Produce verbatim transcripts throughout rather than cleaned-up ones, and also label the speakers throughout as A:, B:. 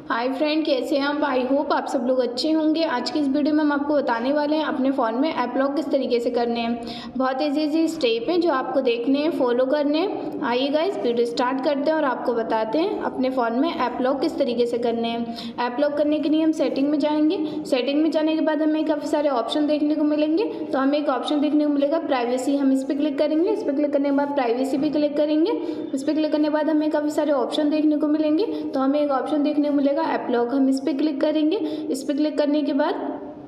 A: Hi friend, कैसे हैं आप? आई होप आप सब लोग अच्छे होंगे। आज की इस वीडियो में हम आपको बताने वाले हैं अपने फ़ोन में ऐप लॉक किस तरीके से करने हैं। बहुत ईजी ईजी स्टेप हैं जो आपको देखने हैं, फॉलो करने हैं। आइए गाइस वीडियो स्टार्ट करते हैं और आपको बताते हैं अपने फ़ोन में ऐप लॉक किस तरीके से करने हैं। ऐप लॉक करने के लिए हम सेटिंग में जाएंगे। सेटिंग में जाने के बाद हमें काफ़ी सारे ऑप्शन देखने को मिलेंगे। तो हमें एक ऑप्शन देखने को मिलेगा प्राइवेसी, हम इस पर क्लिक करेंगे। इस पर क्लिक करने के बाद प्राइवेसी पर क्लिक करेंगे। इस पर क्लिक करने के बाद हमें काफ़ी सारे ऑप्शन देखने को मिलेंगे। तो हमें एक ऑप्शन देखने को मिलेगा ऐप लॉक, हम इस पर क्लिक करेंगे। इस पर क्लिक करने के बाद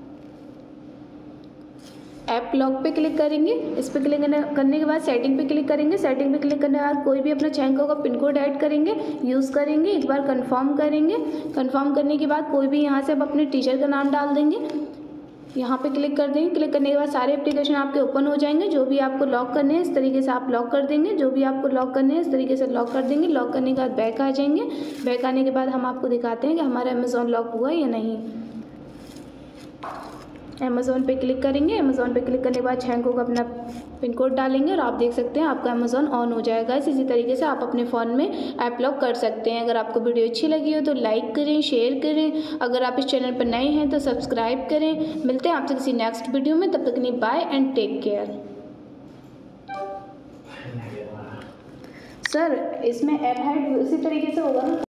A: ऐप लॉक पे क्लिक करेंगे। इस पर क्लिक करने के बाद सेटिंग पे क्लिक करेंगे। सेटिंग पे क्लिक करने के बाद कोई भी अपना छः का पिन कोड ऐड करेंगे, यूज़ करेंगे। एक बार कंफर्म करेंगे। कंफर्म करने के बाद कोई भी यहाँ से अब अपने टीचर का नाम डाल देंगे। यहाँ पे क्लिक कर देंगे। क्लिक करने के बाद सारे एप्लीकेशन आपके ओपन हो जाएंगे। जो भी आपको लॉक करने हैं इस तरीके से आप लॉक कर देंगे। जो भी आपको लॉक करने हैं इस तरीके से लॉक कर देंगे। लॉक करने के बाद बैक आ जाएंगे। बैक आने के बाद हम आपको दिखाते हैं कि हमारा अमेज़ॉन लॉक हुआ या नहीं। अमेज़ॉन पे क्लिक करेंगे। अमेज़ॉन पे क्लिक करने के बाद छः को अपना पिन कोड डालेंगे और आप देख सकते हैं आपका अमेज़ॉन ऑन हो जाएगा। इसी तरीके से आप अपने फ़ोन में ऐप लॉक कर सकते हैं। अगर आपको वीडियो अच्छी लगी हो तो लाइक करें, शेयर करें। अगर आप इस चैनल पर नए हैं तो सब्सक्राइब करें। मिलते हैं आपसे किसी नेक्स्ट वीडियो में, तब तक के लिए bye and take care. Sir इसमें ऐप हाइड उसी तरीके से होगा ना।